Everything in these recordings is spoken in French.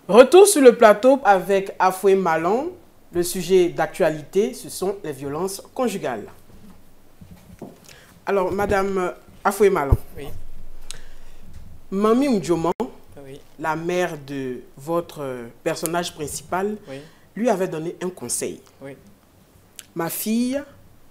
Retour sur le plateau avec Afoué Malon. Le sujet d'actualité, ce sont les violences conjugales. Alors, Madame Afoué Malon, Oui. Mami Mdjoman, Oui. la mère de votre personnage principal, Oui. lui avait donné un conseil. Oui. Ma fille,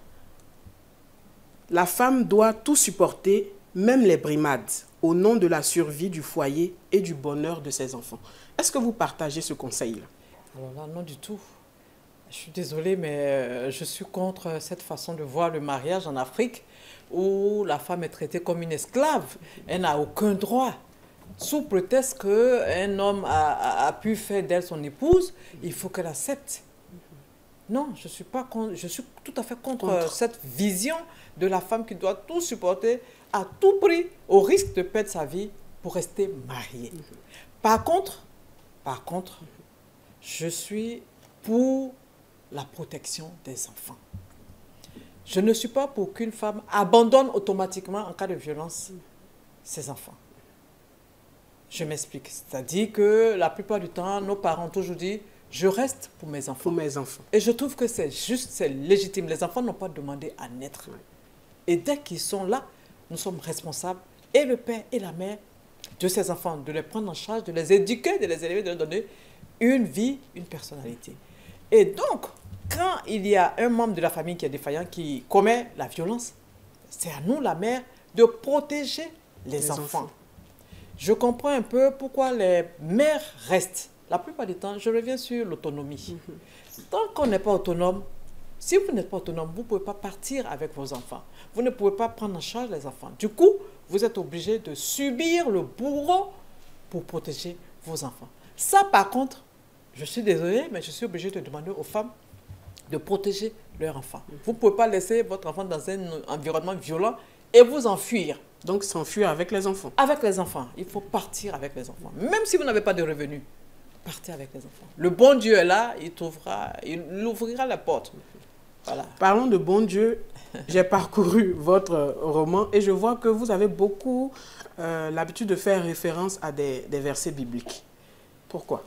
la femme doit tout supporter, même les brimades, au nom de la survie du foyer et du bonheur de ses enfants. Est-ce que vous partagez ce conseil-là? Alors là, non du tout. Je suis désolée, mais je suis contre cette façon de voir le mariage en Afrique où la femme est traitée comme une esclave. Elle n'a aucun droit. Sous prétexte qu'un homme a pu faire d'elle son épouse, il faut qu'elle accepte. Non, je suis pas contre, je suis tout à fait contre cette vision de la femme qui doit tout supporter à tout prix, au risque de perdre sa vie pour rester mariée. Par contre, je suis pour la protection des enfants. Je ne suis pas pour qu'une femme abandonne automatiquement en cas de violence ses enfants. Je m'explique. C'est-à-dire que la plupart du temps, nos parents ont toujours dit « je reste pour mes enfants ». Pour mes enfants. Et je trouve que c'est juste, c'est légitime. Les enfants n'ont pas demandé à naître. Et dès qu'ils sont là, nous sommes responsables, et le père et la mère, de ces enfants, de les prendre en charge, de les éduquer, de les élever, de leur donner une vie, une personnalité. Et donc, quand il y a un membre de la famille qui est défaillant, qui commet la violence, c'est à nous, la mère, de protéger les enfants. Je comprends un peu pourquoi les mères restent. La plupart du temps, je reviens sur l'autonomie. Tant qu'on n'est pas autonome, si vous n'êtes pas autonome, vous ne pouvez pas partir avec vos enfants. Vous ne pouvez pas prendre en charge les enfants. Du coup, vous êtes obligé de subir le bourreau pour protéger vos enfants. Ça, par contre, je suis désolée, mais je suis obligée de demander aux femmes de protéger leurs enfants. Vous ne pouvez pas laisser votre enfant dans un environnement violent et vous enfuir. Donc, s'enfuir avec les enfants. Avec les enfants. Il faut partir avec les enfants. Même si vous n'avez pas de revenus, partez avec les enfants. Le bon Dieu est là, il ouvrira la porte. Voilà. Parlons de bon Dieu. J'ai parcouru votre roman et je vois que vous avez beaucoup l'habitude de faire référence à des versets bibliques. Pourquoi?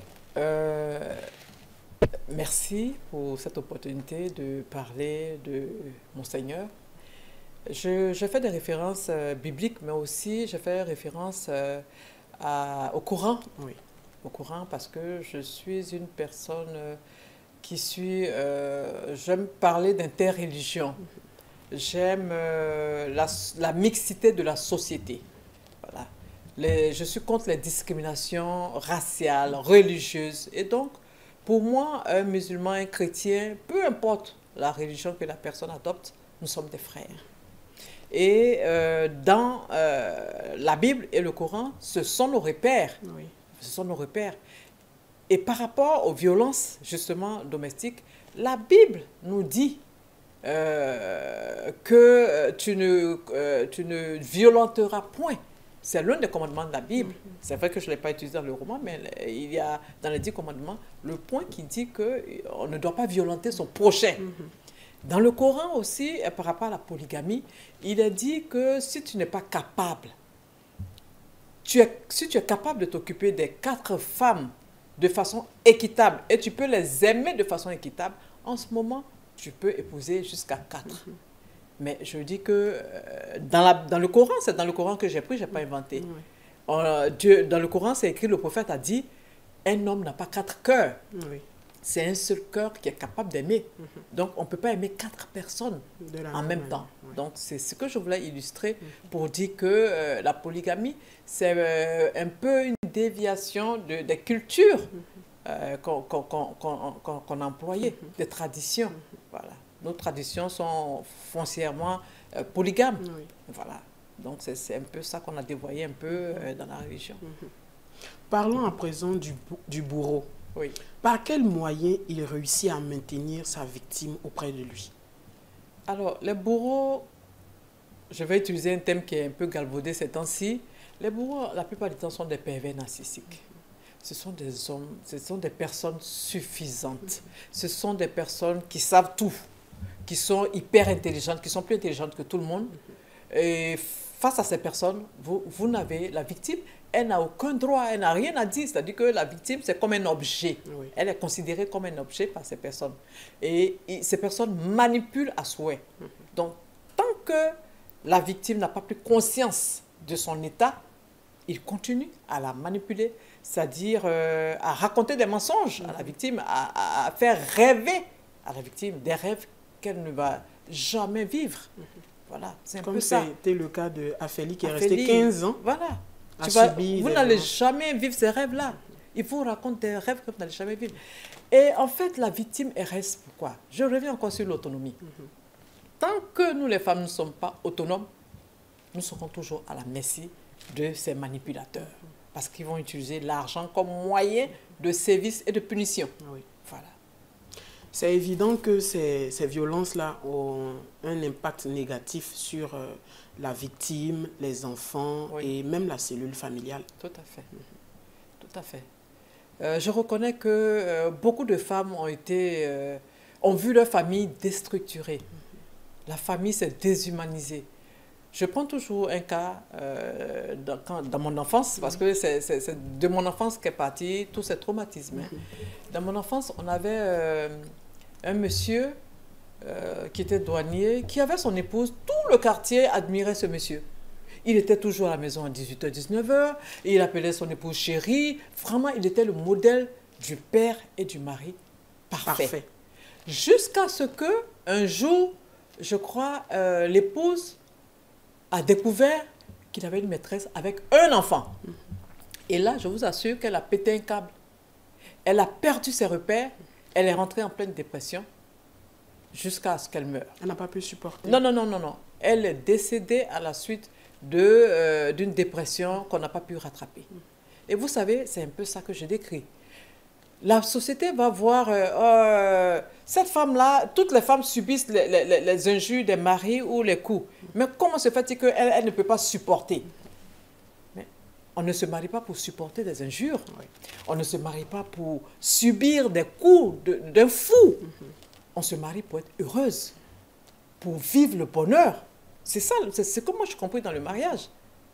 Merci pour cette opportunité de parler de mon Seigneur. Je fais des références bibliques, mais aussi je fais référence au Coran. Oui. Au Coran, parce que je suis une personne qui suis... j'aime parler d'interreligion. J'aime la mixité de la société. Voilà. Je suis contre les discriminations raciales, religieuses. Et donc, pour moi, un musulman, un chrétien, peu importe la religion que la personne adopte, nous sommes des frères. Et dans la Bible et le Coran, ce sont nos repères. Oui. Ce sont nos repères. Et par rapport aux violences, justement, domestiques, la Bible nous dit que tu ne violenteras point. C'est l'un des commandements de la Bible. C'est vrai que je ne l'ai pas utilisé dans le roman, mais il y a dans les 10 commandements le point qui dit qu'on ne doit pas violenter son prochain. Dans le Coran aussi, par rapport à la polygamie, il est dit que si tu n'es pas capable, si tu es capable de t'occuper des 4 femmes de façon équitable et tu peux les aimer de façon équitable, en ce moment, tu peux épouser jusqu'à 4. Mais je dis que dans le Coran, c'est dans le Coran que j'ai pris, je n'ai pas inventé. Dans le Coran, c'est écrit, le prophète a dit, un homme n'a pas 4 cœurs. Oui. C'est un seul cœur qui est capable d'aimer. Donc, on ne peut pas aimer 4 personnes en même temps. Oui. Donc, c'est ce que je voulais illustrer pour dire que la polygamie, c'est un peu une déviation des cultures qu'on employait, des traditions. Voilà. Nos traditions sont foncièrement polygames. oui. Voilà. Donc, c'est un peu ça qu'on a dévoyé un peu dans la religion. Parlons à présent du bourreau. Oui. Par quel moyen il réussit à maintenir sa victime auprès de lui? Alors, les bourreaux, je vais utiliser un thème qui est un peu galvaudé ces temps-ci. Les bourreaux, la plupart du temps, sont des pervers narcissiques. Ce sont des hommes, ce sont des personnes suffisantes. Ce sont des personnes qui savent tout, qui sont hyper intelligentes, qui sont plus intelligentes que tout le monde. Et face à ces personnes, vous n'avez la victime elle n'a aucun droit, elle n'a rien à dire. C'est-à-dire que la victime, c'est comme un objet. Oui. Elle est considérée comme un objet par ces personnes. Et ces personnes manipulent à souhait. Donc, tant que la victime n'a pas pris conscience de son état, il continue à la manipuler, c'est-à-dire à raconter des mensonges à la victime, à faire rêver à la victime des rêves qu'elle ne va jamais vivre. Voilà, c'est un peu ça. Comme c'était le cas de Afélie qui est Afélie, restée 15 ans. Voilà. Vous Vous n'allez jamais vivre ces rêves-là. Il vous raconte des rêves que vous n'allez jamais vivre. Et en fait, la victime, elle reste pourquoi? Je reviens encore sur l'autonomie. Tant que nous, les femmes, ne sommes pas autonomes, nous serons toujours à la merci de ces manipulateurs. Parce qu'ils vont utiliser l'argent comme moyen de service et de punition. Oui. Voilà. C'est évident que ces violences-là ont un impact négatif sur la victime, les enfants Oui. et même la cellule familiale. Tout à fait. Tout à fait. Je reconnais que beaucoup de femmes ont vu leur famille déstructurée. La famille s'est déshumanisée. Je prends toujours un cas dans mon enfance, parce que c'est de mon enfance qu'est parti tous ces traumatismes. Dans mon enfance, on avait un monsieur qui était douanier, qui avait son épouse. Tout le quartier admirait ce monsieur. Il était toujours à la maison à 18h, 19h, et il appelait son épouse chérie. Vraiment, il était le modèle du père et du mari parfait. Jusqu'à ce que, un jour, je crois, l'épouse a découvert qu'il avait une maîtresse avec un enfant. Et là, je vous assure qu'elle a pété un câble. Elle a perdu ses repères. Elle est rentrée en pleine dépression jusqu'à ce qu'elle meure. Elle n'a pas pu supporter. Non, non, non, non, non. Elle est décédée à la suite d'une dépression qu'on n'a pas pu rattraper. Et vous savez, c'est un peu ça que je décris. La société va voir cette femme-là, toutes les femmes subissent les injures des maris ou les coups. Mais comment se fait-il qu'elle elle ne peut pas supporter? Mais on ne se marie pas pour supporter des injures. Oui. On ne se marie pas pour subir des coups d'un fou. On se marie pour être heureuse, pour vivre le bonheur. C'est ça, c'est comme moi je compris dans le mariage.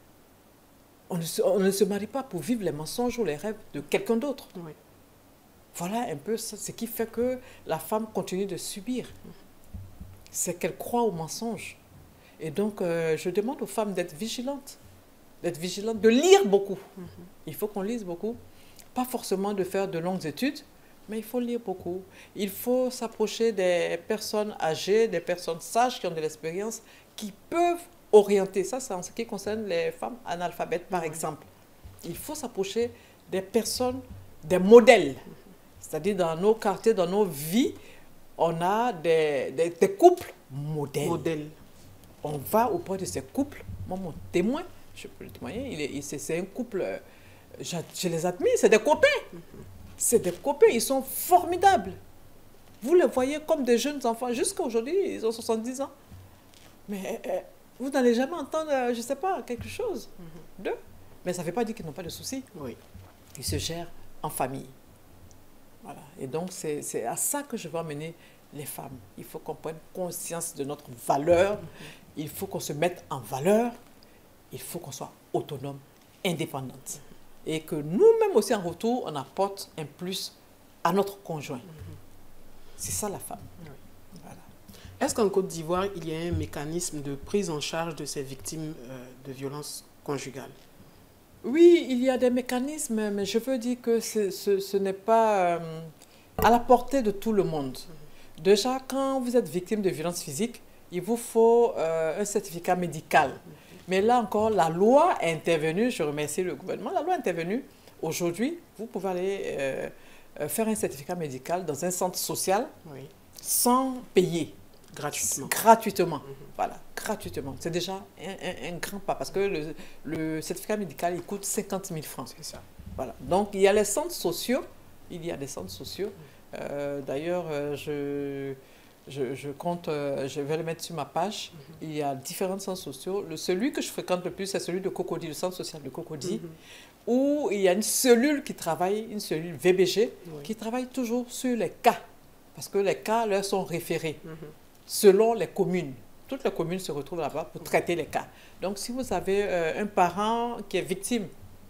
On ne se marie pas pour vivre les mensonges ou les rêves de quelqu'un d'autre. Oui. Voilà un peu ce qui fait que la femme continue de subir. C'est qu'elle croit aux mensonges. Et donc, je demande aux femmes d'être vigilantes, de lire beaucoup. Il faut qu'on lise beaucoup. Pas forcément de faire de longues études, mais il faut lire beaucoup. Il faut s'approcher des personnes âgées, des personnes sages qui ont de l'expérience, qui peuvent orienter. Ça, c'est en ce qui concerne les femmes analphabètes, par exemple. Il faut s'approcher des personnes, des modèles. C'est-à-dire, dans nos quartiers, dans nos vies, on a des couples modèles. On va auprès de ces couples. Moi, mon témoin, je peux le témoigner, c'est un couple, je les admire, c'est des copains. C'est des copains, ils sont formidables. Vous les voyez comme des jeunes enfants. Jusqu'à aujourd'hui, ils ont 70 ans. Mais vous n'allez jamais entendre, je ne sais pas, quelque chose d'eux. Mais ça ne veut pas dire qu'ils n'ont pas de soucis. Oui. Ils se gèrent en famille. Voilà. Et donc, c'est à ça que je veux amener les femmes. Il faut qu'on prenne conscience de notre valeur. Il faut qu'on se mette en valeur. Il faut qu'on soit autonome, indépendante. Et que nous-mêmes aussi, en retour, on apporte un plus à notre conjoint. C'est ça la femme. Oui. Voilà. Est-ce qu'en Côte d'Ivoire, il y a un mécanisme de prise en charge de ces victimes de violences conjugales? Oui, il y a des mécanismes, mais je veux dire que ce n'est pas à la portée de tout le monde. Déjà, quand vous êtes victime de violences physiques, il vous faut un certificat médical. Mais là encore, la loi est intervenue, je remercie le gouvernement, la loi est intervenue. Aujourd'hui, vous pouvez aller faire un certificat médical dans un centre social sans payer. Gratuitement. Gratuitement. Voilà, gratuitement. C'est déjà un grand pas parce que le certificat médical, il coûte 50 000 francs. C'est ça. Voilà. Donc, il y a les centres sociaux. Il y a des centres sociaux. D'ailleurs, je compte, je vais le mettre sur ma page. Il y a différents centres sociaux. Celui que je fréquente le plus, c'est celui de Cocody, le centre social de Cocody, où il y a une cellule qui travaille, une cellule VBG, qui travaille toujours sur les cas. Parce que les cas leur sont référés selon les communes. Toutes les communes se retrouvent là-bas pour traiter les cas. Donc, si vous avez un parent qui est victime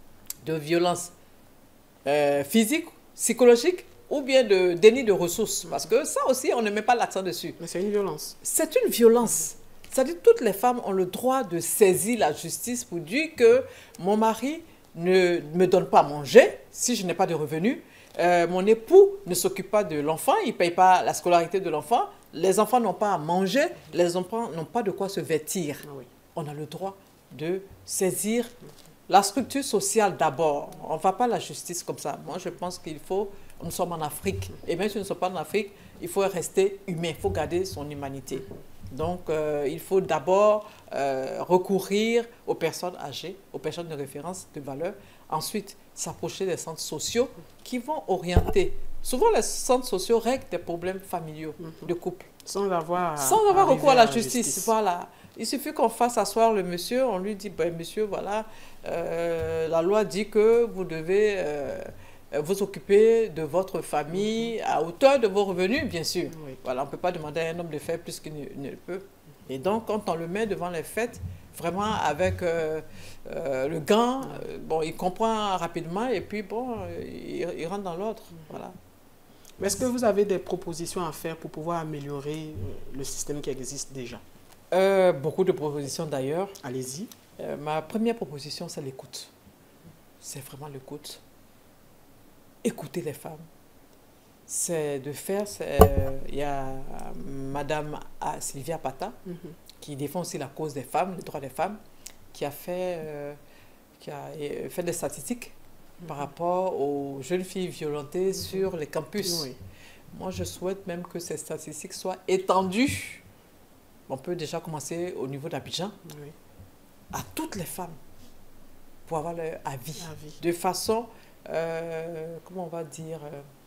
de violence physique, psychologique, ou bien de déni de ressources. Parce que ça aussi, on ne met pas l'accent dessus. Mais c'est une violence. C'est une violence. C'est-à-dire que toutes les femmes ont le droit de saisir la justice pour dire que mon mari ne me donne pas à manger si je n'ai pas de revenus. Mon époux ne s'occupe pas de l'enfant, il ne paye pas la scolarité de l'enfant. Les enfants n'ont pas à manger, les enfants n'ont pas de quoi se vêtir. Ah oui. On a le droit de saisir la structure sociale d'abord. On ne va pas la justice comme ça. Moi, je pense qu'il faut... Nous sommes en Afrique. Et même si nous ne sommes pas en Afrique, il faut rester humain. Il faut garder son humanité. Donc, il faut d'abord recourir aux personnes âgées, aux personnes de référence, de valeur. Ensuite, s'approcher des centres sociaux qui vont orienter. Souvent, les centres sociaux règlent des problèmes familiaux de couple. Sans avoir recours à la justice. Voilà. Il suffit qu'on fasse asseoir le monsieur, on lui dit, ben, monsieur, voilà, la loi dit que vous devez vous occuper de votre famille à hauteur de vos revenus, bien sûr. Oui. Voilà, on ne peut pas demander à un homme de faire plus qu'il ne le peut. Et donc, quand on le met devant les faits, vraiment avec le gant, bon, il comprend rapidement et puis, bon, il rentre dans l'ordre. Voilà. Mais est-ce que vous avez des propositions à faire pour pouvoir améliorer le système qui existe déjà? Beaucoup de propositions d'ailleurs. Allez-y. Ma première proposition, c'est l'écoute. C'est vraiment l'écoute. Écouter les femmes. C'est de faire... Il y a Madame Sylvia Pata, qui défend aussi la cause des femmes, les droits des femmes, qui a fait des statistiques par rapport aux jeunes filles violentées sur les campus. Oui. Moi, je souhaite même que ces statistiques soient étendues. On peut déjà commencer au niveau d'Abidjan, Oui. à toutes les femmes, pour avoir leur avis. Avis. De façon, comment on va dire,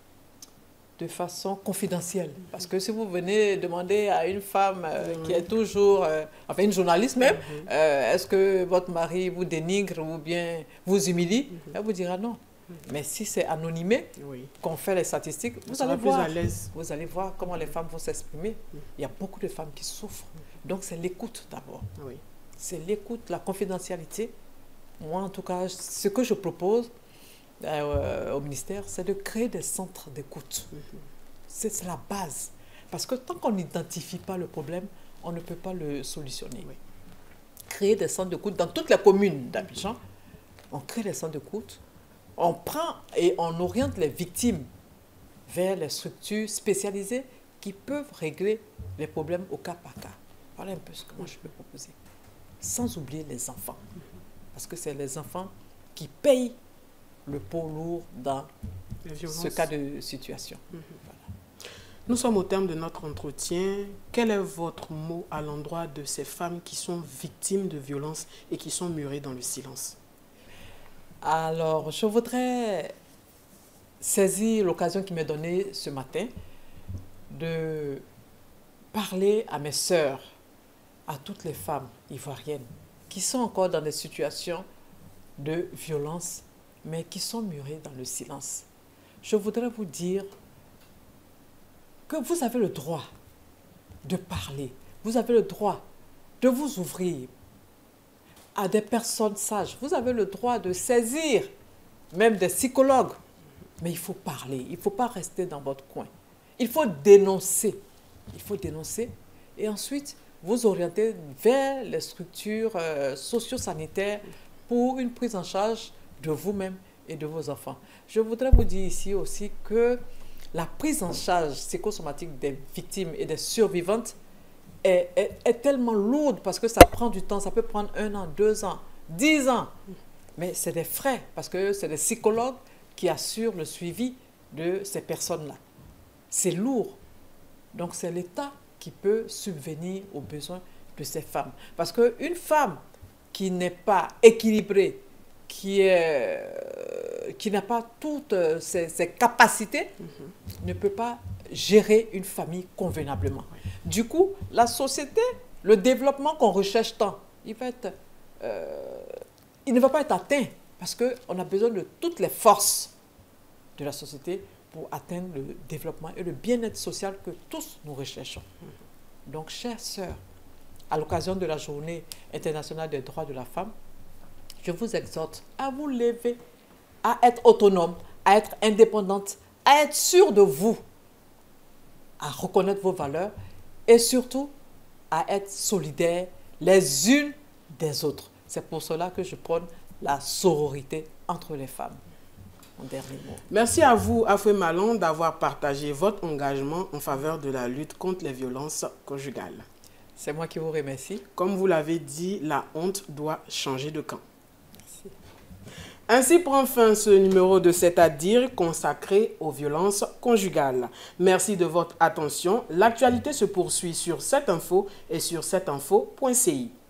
de façon confidentielle. Parce que si vous venez demander à une femme qui est toujours, enfin une journaliste même, est-ce que votre mari vous dénigre ou bien vous humilie, elle vous dira non. Mais si c'est anonymé, Oui. qu'on fait les statistiques, vous sera allez plus voir. à l'aise. Vous allez voir comment les femmes vont s'exprimer. Il y a beaucoup de femmes qui souffrent. Donc c'est l'écoute d'abord. Oui. C'est l'écoute, la confidentialité. Moi, en tout cas, ce que je propose au ministère, c'est de créer des centres d'écoute. C'est la base. Parce que tant qu'on n'identifie pas le problème, on ne peut pas le solutionner. Oui. Créer des centres d'écoute dans toutes les communes d'Abidjan. On crée des centres d'écoute. On prend et on oriente les victimes vers les structures spécialisées qui peuvent régler les problèmes au cas par cas. Voilà un peu ce que moi je peux proposer. Sans oublier les enfants. Parce que c'est les enfants qui payent le pot lourd dans ce cas de situation. Voilà. Nous sommes au terme de notre entretien. Quel est votre mot à l'endroit de ces femmes qui sont victimes de violences et qui sont murées dans le silence? Alors, je voudrais saisir l'occasion qui m'est donnée ce matin de parler à mes sœurs, à toutes les femmes ivoiriennes qui sont encore dans des situations de violence, mais qui sont murées dans le silence. Je voudrais vous dire que vous avez le droit de parler, vous avez le droit de vous ouvrir à des personnes sages. Vous avez le droit de saisir même des psychologues. Mais il faut parler, il ne faut pas rester dans votre coin. Il faut dénoncer. Il faut dénoncer et ensuite vous orienter vers les structures socio-sanitaires pour une prise en charge de vous-même et de vos enfants. Je voudrais vous dire ici aussi que la prise en charge psychosomatique des victimes et des survivantes est tellement lourde parce que ça prend du temps. Ça peut prendre 1 an, 2 ans, 10 ans. Mais c'est des frais parce que c'est des psychologues qui assurent le suivi de ces personnes-là. C'est lourd. Donc c'est l'État qui peut subvenir aux besoins de ces femmes. Parce qu'une femme qui n'est pas équilibrée, qui n'a pas toutes ses capacités, ne peut pas gérer une famille convenablement. Du coup, la société, le développement qu'on recherche tant, il ne va pas être atteint parce qu'on a besoin de toutes les forces de la société pour atteindre le développement et le bien-être social que tous nous recherchons. Donc, chères sœurs, à l'occasion de la Journée internationale des droits de la femme, je vous exhorte à vous lever à être autonome, à être indépendante, à être sûre de vous, à reconnaître vos valeurs et surtout à être solidaires les unes des autres. C'est pour cela que je prône la sororité entre les femmes. Mon dernier mot. Merci à vous, Afoué Malon, d'avoir partagé votre engagement en faveur de la lutte contre les violences conjugales. C'est moi qui vous remercie. Comme vous l'avez dit, la honte doit changer de camp. Merci. Ainsi prend fin ce numéro de C'est à dire consacré aux violences conjugales. Merci de votre attention. L'actualité se poursuit sur 7info et sur 7info.ci.